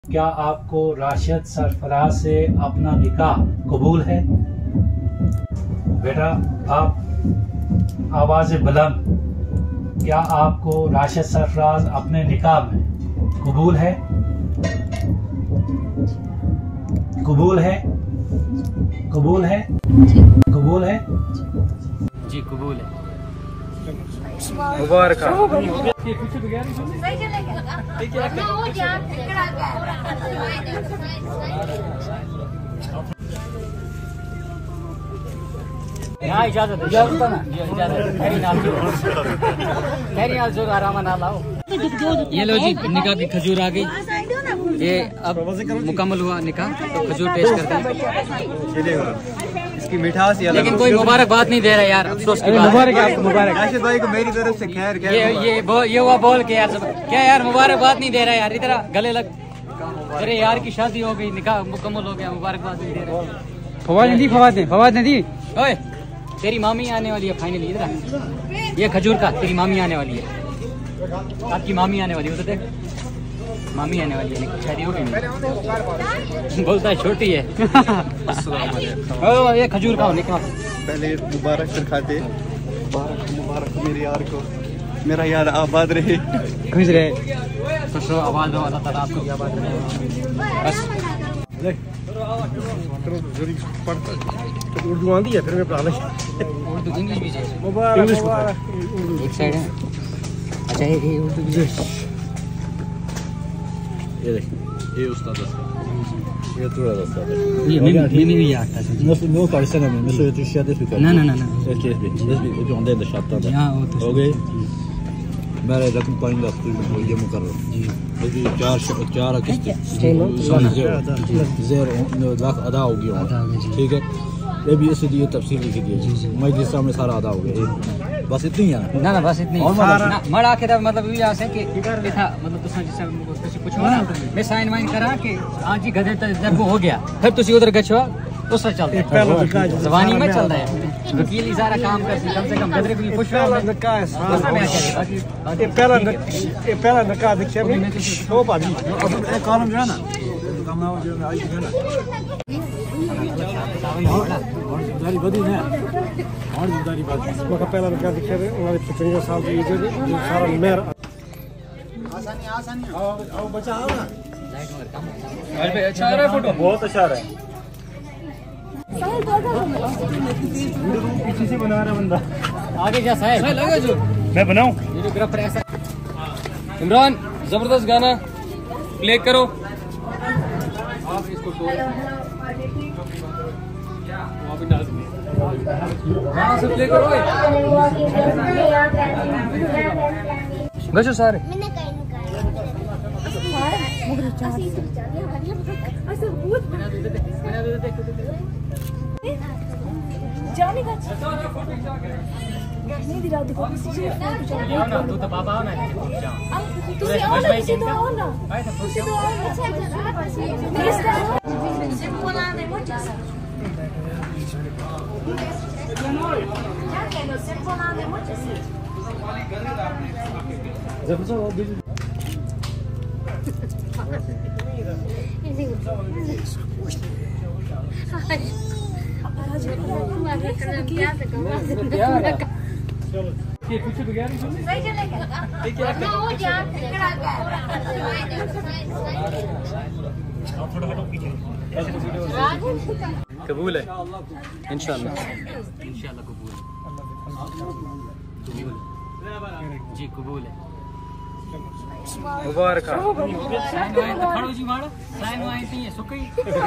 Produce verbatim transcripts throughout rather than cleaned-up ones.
क्या आपको राशिद सरफराज से अपना निकाह कबूल है? बेटा आप आवाज़ बुलंद, क्या आपको राशिद सरफराज अपने निकाह में कबूल है? कबूल है? कबूल है? कबूल है? जी कबूल है। मुबारक। यहाँ इजाजत इजाजत ना इजाजत खैरी नाल जो खैरी नाल जो आराम ना लाओ। ये लो जी निकाह की खजूर आ गई। ये अब मुकम्मल हुआ निकाह, तो खजूर पेश करते हैं। इसकी मिठास या लेकिन कोई मुबारकबाद नहीं दे रहा यार, अफसोस की बात। मुबारक है आपको, मुबारक राशिद भाई को मेरी तरफ से खैर। ये ये बो, ये हुआ बोल के यार क्या यार मुबारकबाद नहीं दे रहा यार, इधर गले लग। तेरे यार की शादी हो गई, निकाह मुकम्मल हो गया, मुबारकबाद नहीं दे रहा। फवाद नहीं दी, फवाद ने फवाद ने दी। ओए तेरी मामी आने वाली है फाइनली, इधर ये खजूर का तेरी मामी आने वाली है, आपकी मामी आने वाली है, उधर देख मामी आने वाली है, शादी हो गई। बोलता है छोटी है। ओ ये खजूर खाओ निकाह। पहले मुबारक फिर खाते। मुबारक मुबारक मेरे यार को, मेरा यार आबाद रहे, खुश रहे, खुश रहो, आबाद रहो, अल्लाह ताला आपको भी आबाद रहे। बस उर्दू आती है फिर मैं पढ़ा उर्दू इंग्लिश भी चाहिए, मुबारक एक साइड है। अच्छा ये ये उर्दू भी ये देख, ये उस्ताद ये थोड़ा उस्ताद ये mimi भी आता है। نفس مو قاعد سنة من مسوي تشيء ده فكرة. لا لا لا لا. كيف بي؟ لازم يجوا عندنا الشاطئ ده. हाँ वो तो اوكي. ما له لكن पानी लास्ट तो ये मुकर्रर. لازم चार चार किस्तें. زير लाख अदा हो गया. ठीक है. ये भी ऐसे दिए तफसील लिख दिए। मैं जिस में सारा अदा हो गया। बस इतनी है ना ना बस इतनी ना मड़ा के मतलब ये आसे कि था मतलब तुसा जिस कुछ कुछ हो ना मैं साइन वाइन करा के हां जी गधे तक जब वो हो गया फिर तुसी उधर गछो उस चल रहा है जवानी में चल रहा है वकील इशारा काम कर कम से कम गधे को पुछ रहा है का है ये पहला ये पहला नका देखिए शो पादी अब कॉलम जो है ना काम ना जो आई है ना दारी बदी ने और दारी बात को पहला नका देखिए उन्होंने पचपन साल की एज है सारा मेर आसानी आसानी आओ आओ बचा आओ ना लाइट मर कम घर पे अच्छा आ रहा है फोटो बहुत अच्छा आ रहा है पीछे से बना रहा बंदा आगे जा साहिल लगा जो मैं बनाऊं वीडियोग्राफर ऐसा। इमरान जबरदस्त गाना प्ले करो आप इसको वहां से प्ले करो गजो सारे जाने का नहीं दिला दिखो मुझे आओ ना तू तो बाबा आओ ना तू से आओ ना तुसी तो आओ ना तुसी तो आओ ना सिंपल आने मुझे क्या कहनो सिंपल आने मुझे जब से वो भी पीछे बगैर कबूल है इंशाल्लाह इंशाल्लाह कबूल जी कबूल है मुबारक। साइन वाइन तो खड़ो जी माड़ा साइन वाइन नहीं है सुकई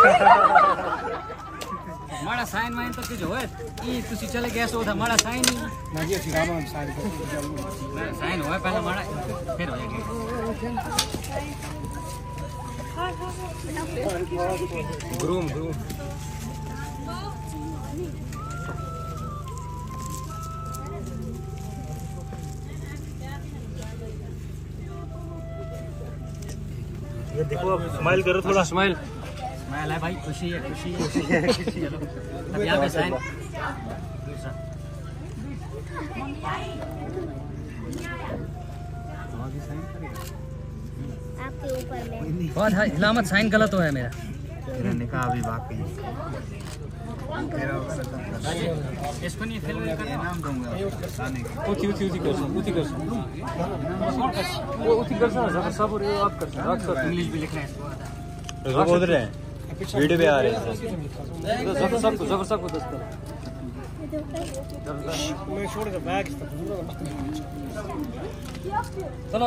माड़ा साइन वाइन तो कुछ होए ई तुसी चले गए सो था माड़ा साइन ही ना जी ਅਸੀਂ ਰਾਮਾ ਸਾਈਨ साइन होए पहले माड़ा फिर होएगा ग्रूम ग्रूम ये देखो अब स्माइल करो थोड़ा स्माइल स्माइल है भाई खुशी है खुशी है खुशी है खुशी है अब यहाँ पे साइन आपके ऊपर में। बहुत हिलामत साइन गलत हुआ है मेरा। मेरा निकाह अभी बाकी है। इसको नहीं फिल्म इनाम दूंगा आने का। उठी उठी उठी कर उठी कर वो उठी कर सब सब और आप कर अक्सर इंग्लिश भी लिखना है। वो बोल रहे हैं वीडियो पे आ रहे हैं। सब सब सब सब को दस कर मैं छोड़ के बैग चलो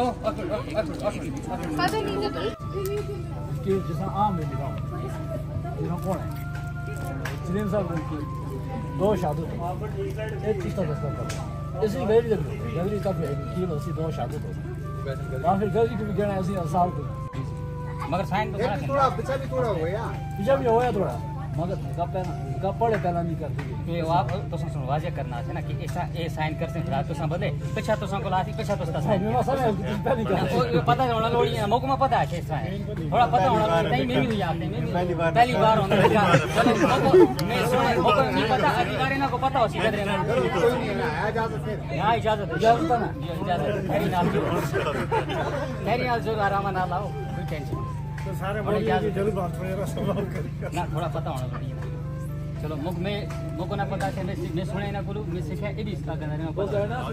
कि जैसा आम है निकाल ये कौन है जिनेम साहब की दो शादी एक चीज तो दस कर इसी गैरी जब गैरी तब है कि वो सी दो शादी तो ना फिर गैरी की भी कहना ऐसी साल को मगर साइन तो करा थोड़ा पीछा भी थोड़ा हो गया पीछे भी होया थोड़ा मगर कब पहना कब पड़े पहला नहीं करती ये आप तो सुन वाजे करना है ना कि ऐसा ए साइन करते हैं फिर तो सब बदले पीछा तो सब को लाती पीछा तो साइन मैं सब पहली कर वो पता होना लोड़ी है मौका में पता है कैसा है थोड़ा पता होना नहीं मैं भी हुई आपने पहली बार पहली बार होना चलो मौका मैं सुने मौका नहीं पता अधिकारी ना को पता हो सीधे रहना यहां इजाजत इजाजत ना इजाजत खैरी नाल खैरी नाल जो आराम ना लाओ कोई टेंशन तो सारे बड़े जरूर बात थोड़ा सवाल करेगा ना थोड़ा पता होना चाहिए चलो मुख में मुझको ना पता है मैं मैं सुने ना बोलूं मैं सीखा ये भी इसका करना है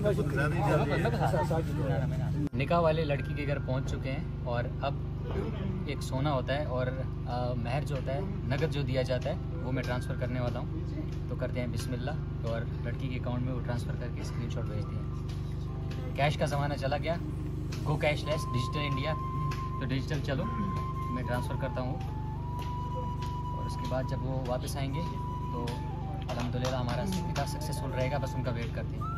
निकाह वाले लड़की के घर पहुंच चुके हैं और अब एक सोना होता है और महर जो होता है नगद जो दिया जाता है वो मैं ट्रांसफ़र करने वाला हूँ। तो करते हैं बिस्मिल्लाह और लड़की के अकाउंट में वो ट्रांसफ़र करके स्क्रीनशॉट भेजते हैं। कैश का ज़माना चला गया, गो कैशलेस डिजिटल इंडिया। तो डिजिटल चलो मैं ट्रांसफ़र करता हूँ और उसके बाद जब वो वापस आएंगे तो अल्हम्दुलिल्लाह हमारा निकाह सक्सेसफुल रहेगा। बस उनका वेट करते हैं।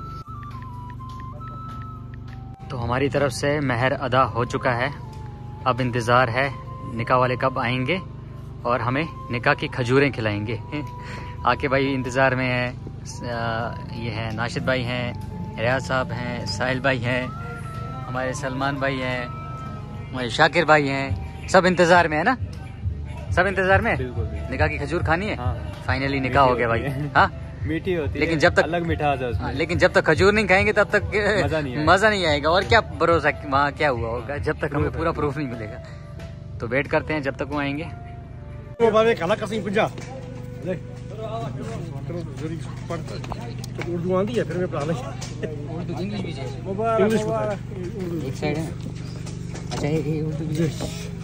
तो हमारी तरफ से महर अदा हो चुका है। अब इंतज़ार है निकाह वाले कब आएंगे और हमें निकाह की खजूरें खिलाएंगे। आके भाई इंतज़ार में है। ये हैं नाशिद भाई हैं, रियाज साहब हैं, साहिल भाई हैं, हमारे सलमान भाई हैं, हमारे शाकिर भाई हैं। सब इंतज़ार में है ना, सब इंतज़ार में। निकाह की खजूर खानी है। हाँ। फाइनली निकाह हो गया भाई। हाँ मीठी होती है लेकिन जब तक अलग मिठास है उसमें। लेकिन जब तक खजूर नहीं खाएंगे तब तक मजा नहीं मजा नहीं आएगा। और क्या भरोसा वहाँ क्या हुआ होगा जब तक हमें पूरा प्रूफ नहीं मिलेगा। तो वेट करते हैं जब तक वो आएंगे। वो बाबे काला कसी पुजा देख उर्दू आंदी है फिर मैं पढ़ा ले उर्दू इंग्लिश भी चाहिए। इंग्लिश एक साइड है। अच्छा ये उर्दू भी चाहिए।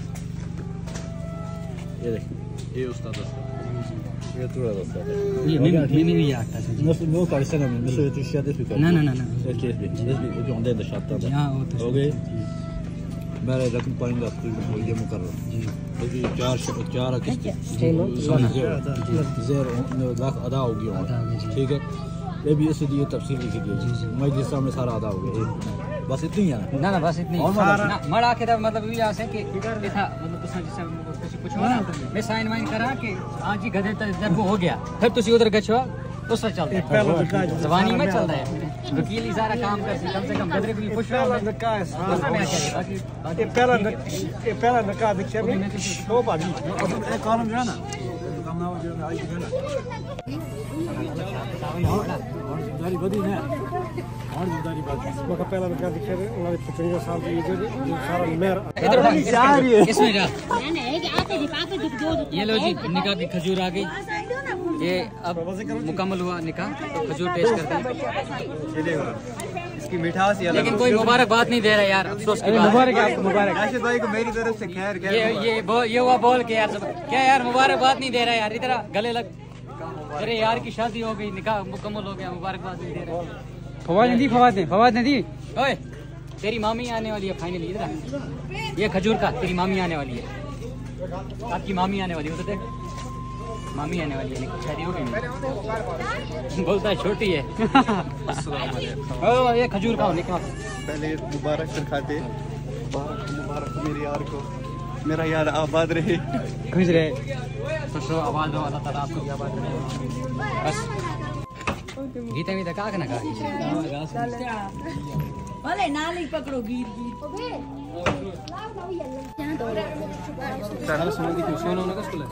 ये देख ये उस्ताद ये थोड़ा दोस्त ये मैं मैं भी आता है नस नो करसे ना मैं सोच रहा था फिर ना ना ना ना ये चीज भी ये भी जो अंदर दशाता था हां वो तो हो गए मेरे रकम पाएंगे आप ये मुकर्रर जी ये चार चार किस्त सोना ज़ेरो लाख अदा हो गया ठीक है। ये भी इस लिए तफसील लिखी दी मैं जिस सामने सारा अदा हो गया बस इतनी है ना ना बस इतनी ना मड़ा के मतलब ये आसे कि था मतलब तुसा जिस किसी पूछो ना मैं साइन वाइन करा कि आज ही गधे तक जब हो गया फिर तुसी उधर गछो उससे चलता है जवानी में चल रहा है वकील ही सारा काम कर कम से कम गधे भी पूछ रहा है नका है ये पहला ये पहला नका देखिए दो बाजी एक कॉलम जो है ना काम ना जो आई है ना और दारी बदी ना और दारी बदी मका पहला नका देखिए उन्होंने पचपन साल की जो सारा मेरा इधर इसमें जा मैंने एक आते दिखा के दिख दो ये लो जी निकाह की खजूर आ गई। ये अब मुकम्मल हुआ निकाह तो खजूर टेस्ट करते हैं। इसकी मिठास ही अलग लेकिन कोई मुबारकबाद नहीं दे रहा यार अफसोस की बात मुबारक मुबारक राशिद भाई को मेरी तरफ से खैर ये ये बो, ये हुआ बोल के यार क्या यार मुबारकबाद नहीं दे रहा यार इधर गले लग। अरे यार की शादी हो गई निकाह मुकम्मल हो गया मुबारकबाद नहीं दे रहा। फवाद नहीं दी फवाद नहीं फवाद नहीं दी ओए तेरी मामी आने वाली है फाइनली इधर ये खजूर का तेरी मामी आने वाली है आपकी मामी आने वाली है तो देख मामी आने वाली है शादी हो गई बोलता है छोटी है। ओ ये खजूर खाओ निकाल पहले मुबारक कर खाते मुबारक मुबारक मेरे यार को मेरा यार आबाद रहे खुश रहे खुश रहो आवाज दो अल्लाह ताला आपको आबाद रहे। बस गीता में तक आके ना कहा भले नाली पकड़ो गिर गिर चैनल सुनो की खुशी होने का स्कूल है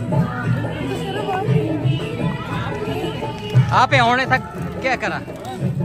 आप होने तक क्या करा